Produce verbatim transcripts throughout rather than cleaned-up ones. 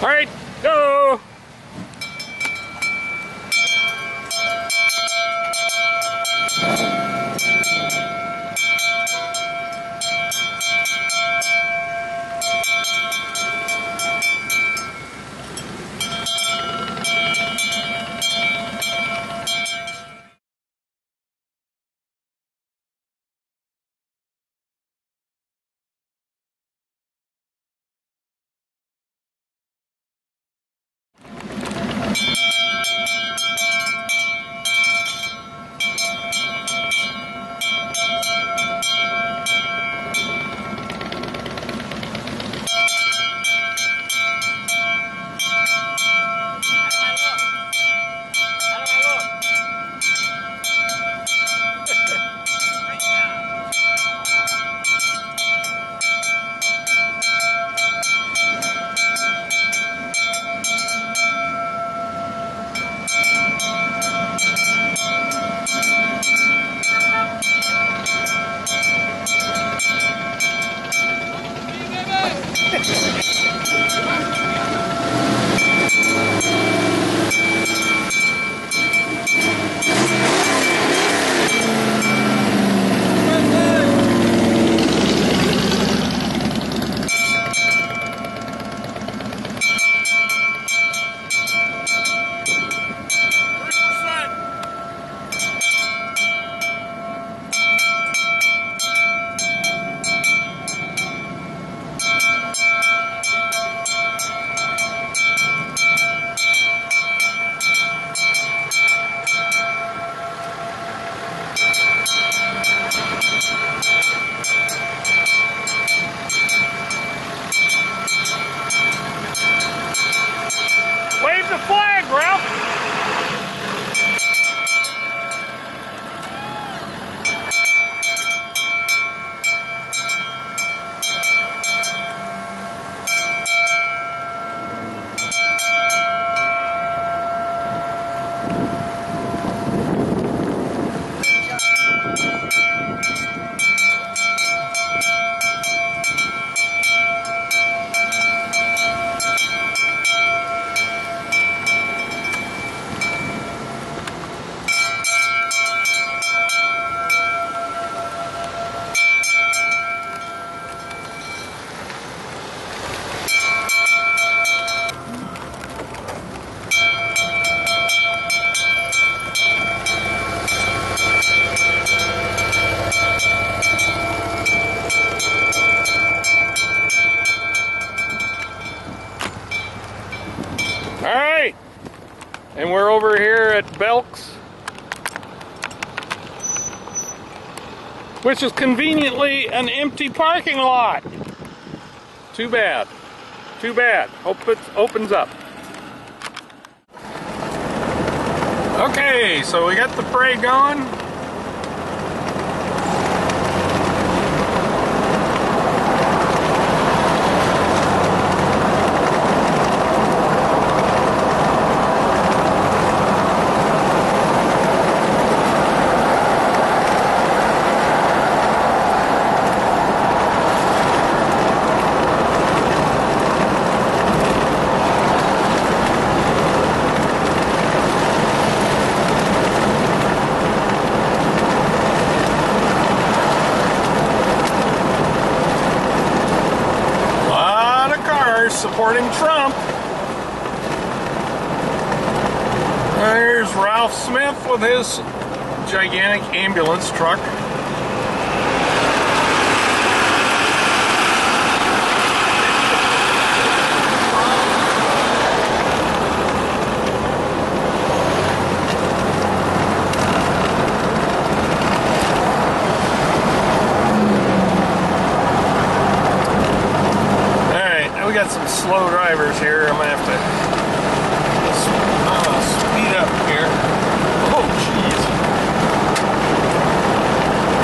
All right, go. Wave the flag, Ralph! Alright, and we're over here at Belk's, which is conveniently an empty parking lot. Too bad. Too bad. Hope it opens up. Okay, so we got the parade going. Supporting Trump. There's Ralph Smith with his gigantic ambulance truck. Some slow drivers here. I'm gonna have to uh, speed up here. Oh, jeez.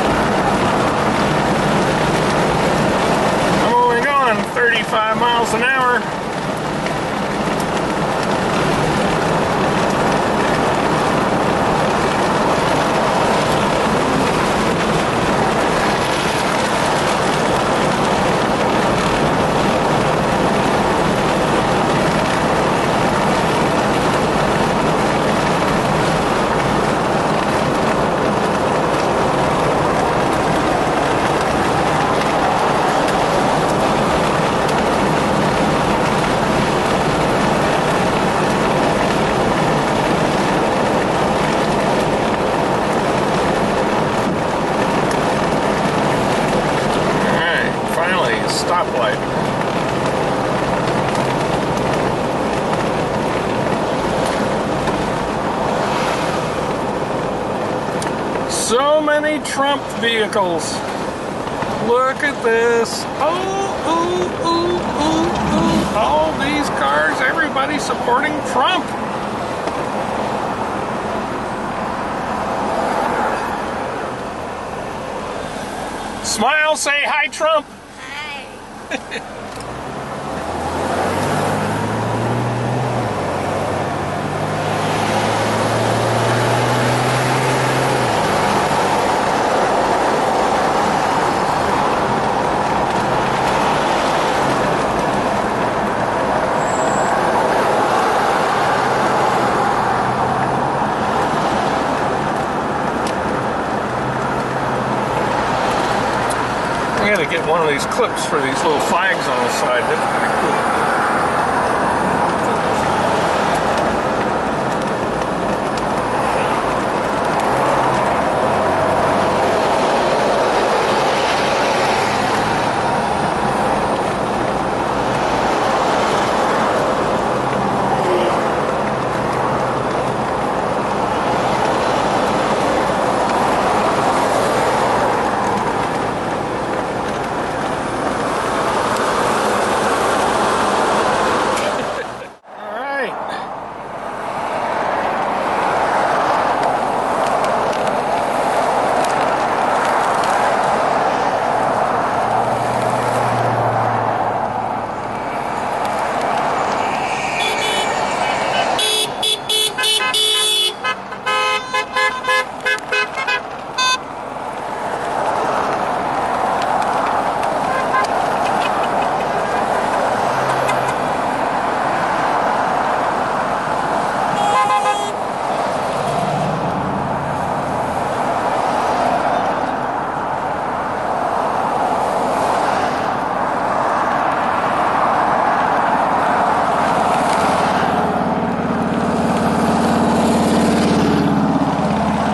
So many Trump vehicles. Look at this. Oh, ooh, ooh, ooh, ooh. All these cars, everybody supporting Trump. Smile, say hi, Trump. Hi. I gotta get one of these clips for these little flags on the side. That's pretty cool.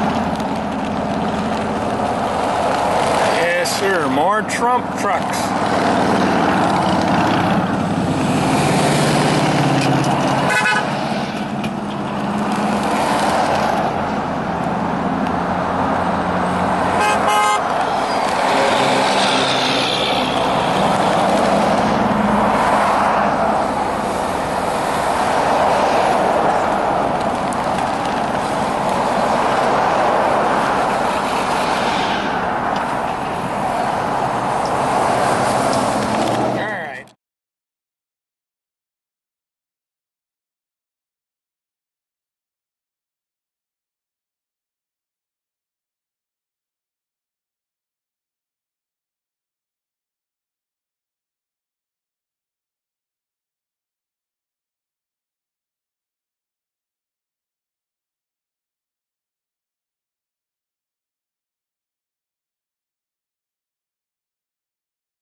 More Trump trucks.